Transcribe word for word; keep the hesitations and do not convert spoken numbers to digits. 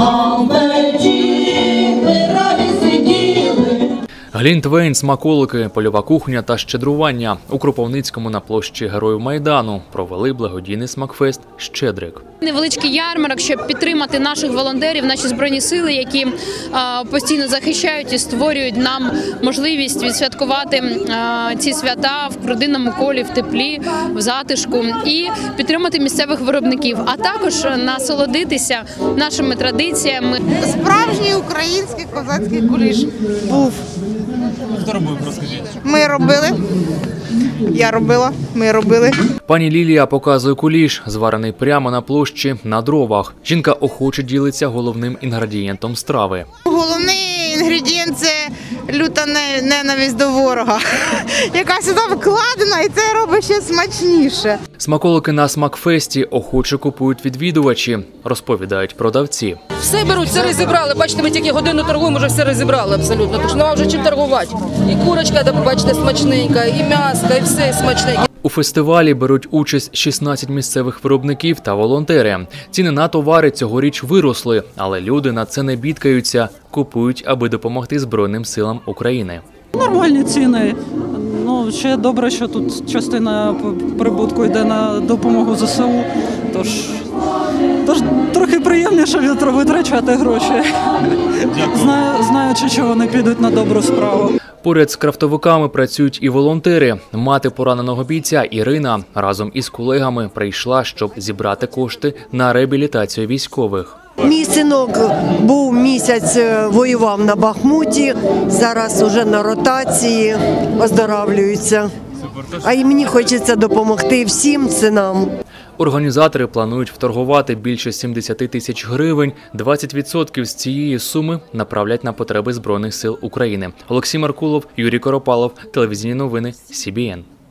а в печі раді сиділи. Глінтвейн, смаколики, польова кухня та щедрування. У Кропивницькому на площі Героїв Майдану провели благодійний смакфест «Щедрик». Невеличкий ярмарок, щоб підтримати наших волонтерів, наші Збройні сили, які а, постійно захищають і створюють нам можливість відсвяткувати а, ці свята в родинному колі, в теплі, в затишку і підтримати місцевих виробників, а також насолодитися нашими традиціями. Справжній український козацький куліш був. Хто робив, розкажіть? Ми робили, я робила, ми робили. Пані Лілія показує куліш, зварений прямо на площі на дровах. Жінка охоче ділиться головним інгредієнтом страви. Головний інгредієнт – це люта ненависть до ворога, яка сюди вкладена, і це робить ще смачніше. Смаколики на смакфесті охоче купують відвідувачі, розповідають продавці. Все беруть, все розібрали. Бачите, ми тільки годину торгуємо, вже все розібрали абсолютно. Тож нема вже чим торгувати. І курочка, де побачите, смачненька, і м'ясо, і все смачненьке. У фестивалі беруть участь шістнадцять місцевих виробників та волонтери. Ціни на товари цьогоріч виросли, але люди на це не бідкаються, купують, аби допомогти Збройним силам України. Нормальні ціни. Ну, ще добре, що тут частина прибутку йде на допомогу зе се у, тож, тож трохи приємніше витрачати гроші, Знаю, знаючи, що вони підуть на добру справу. Поряд з крафтовиками працюють і волонтери. Мати пораненого бійця Ірина разом із колегами прийшла, щоб зібрати кошти на реабілітацію військових. Мій синок був місяць, воював на Бахмуті, зараз уже на ротації, оздоровлюється. А і мені хочеться допомогти всім синам. Організатори планують вторгувати більше сімдесят тисяч гривень. двадцять відсотків з цієї суми направлять на потреби Збройних сил України. Олексій Маркулов, Юрій Коропалов, телевізійні новини, Сі Бі Ен.